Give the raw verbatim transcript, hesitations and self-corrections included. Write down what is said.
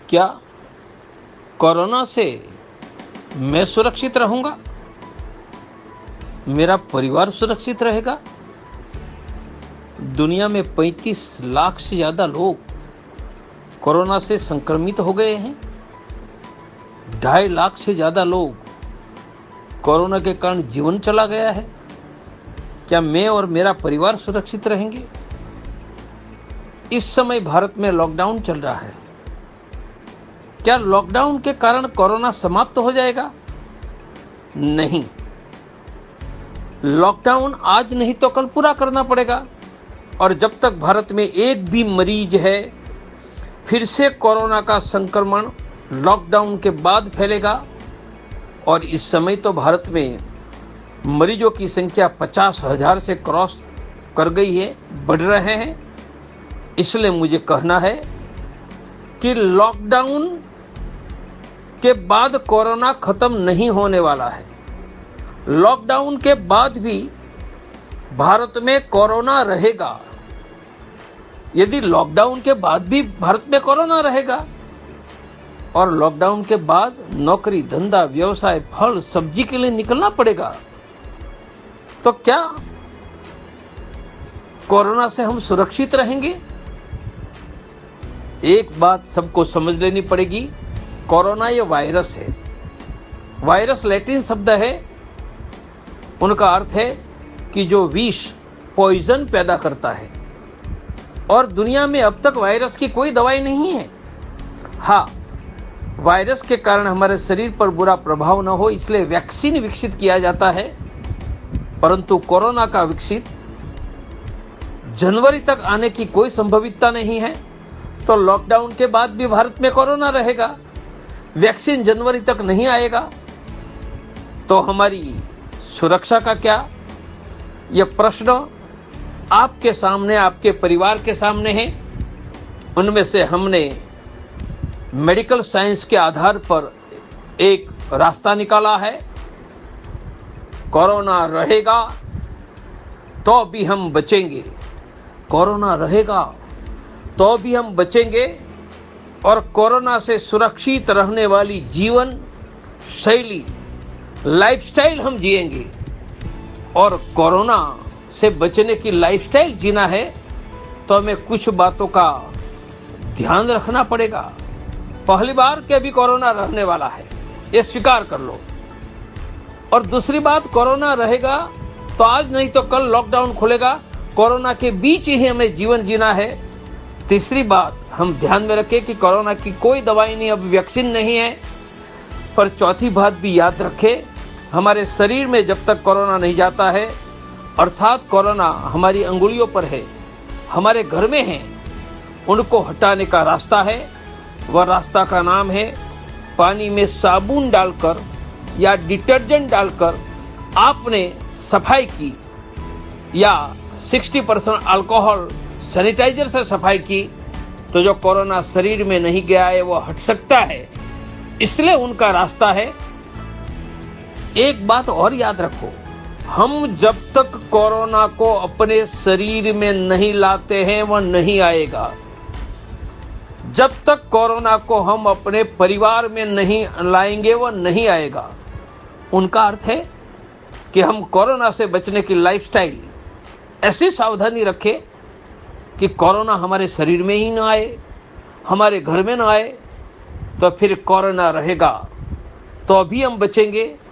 क्या कोरोना से मैं सुरक्षित रहूंगा? मेरा परिवार सुरक्षित रहेगा? दुनिया में पैंतीस लाख से ज्यादा लोग कोरोना से संक्रमित हो गए हैं। ढाई लाख से ज्यादा लोग कोरोना के कारण जीवन चला गया है। क्या मैं और मेरा परिवार सुरक्षित रहेंगे? इस समय भारत में लॉकडाउन चल रहा है। क्या लॉकडाउन के कारण कोरोना समाप्त हो जाएगा? नहीं, लॉकडाउन आज नहीं तो कल पूरा करना पड़ेगा। और जब तक भारत में एक भी मरीज है, फिर से कोरोना का संक्रमण लॉकडाउन के बाद फैलेगा। और इस समय तो भारत में मरीजों की संख्या पचास हजार से क्रॉस कर गई है, बढ़ रहे हैं। इसलिए मुझे कहना है कि लॉकडाउन के बाद कोरोना खत्म नहीं होने वाला है। लॉकडाउन के बाद भी भारत में कोरोना रहेगा। यदि लॉकडाउन के बाद भी भारत में कोरोना रहेगा और लॉकडाउन के बाद नौकरी, धंधा, व्यवसाय, फल, सब्जी के लिए निकलना पड़ेगा, तो क्या कोरोना से हम सुरक्षित रहेंगे? एक बात सबको समझ लेनी पड़ेगी, कोरोना ये वायरस है। वायरस लैटिन शब्द है, उनका अर्थ है कि जो विष, पॉइजन पैदा करता है। और दुनिया में अब तक वायरस की कोई दवाई नहीं है। हाँ, वायरस के कारण हमारे शरीर पर बुरा प्रभाव न हो इसलिए वैक्सीन विकसित किया जाता है। परंतु कोरोना का विकसित जनवरी तक आने की कोई संभावितता नहीं है। तो लॉकडाउन के बाद भी भारत में कोरोना रहेगा, वैक्सीन जनवरी तक नहीं आएगा, तो हमारी सुरक्षा का क्या? यह प्रश्न आपके सामने, आपके परिवार के सामने है। उनमें से हमने मेडिकल साइंस के आधार पर एक रास्ता निकाला है। कोरोना रहेगा तो भी हम बचेंगे, कोरोना रहेगा तो भी हम बचेंगे और कोरोना से सुरक्षित रहने वाली जीवन शैली, लाइफस्टाइल हम जिएंगे। और कोरोना से बचने की लाइफस्टाइल जीना है तो हमें कुछ बातों का ध्यान रखना पड़ेगा। पहली बार कि अभी कोरोना रहने वाला है, ये स्वीकार कर लो। और दूसरी बात, कोरोना रहेगा तो आज नहीं तो कल लॉकडाउन खुलेगा, कोरोना के बीच ही हमें जीवन जीना है। तीसरी बात, हम ध्यान में रखें कि कोरोना की कोई दवाई नहीं, अब वैक्सीन नहीं है। पर चौथी बात भी याद रखें, हमारे शरीर में जब तक कोरोना नहीं जाता है, अर्थात कोरोना हमारी अंगुलियों पर है, हमारे घर में है, उनको हटाने का रास्ता है। वह रास्ता का नाम है पानी में साबुन डालकर या डिटर्जेंट डालकर आपने सफाई की, या साठ परसेंट अल्कोहल सैनिटाइजर से सफाई की, तो जो कोरोना शरीर में नहीं गया है वो हट सकता है। इसलिए उनका रास्ता है। एक बात और याद रखो, हम जब तक कोरोना को अपने शरीर में नहीं लाते हैं वह नहीं आएगा। जब तक कोरोना को हम अपने परिवार में नहीं लाएंगे वह नहीं आएगा। उनका अर्थ है कि हम कोरोना से बचने की लाइफस्टाइल ऐसी सावधानी रखें कि कोरोना हमारे शरीर में ही ना आए, हमारे घर में ना आए। तो फिर कोरोना रहेगा तो अभी हम बचेंगे,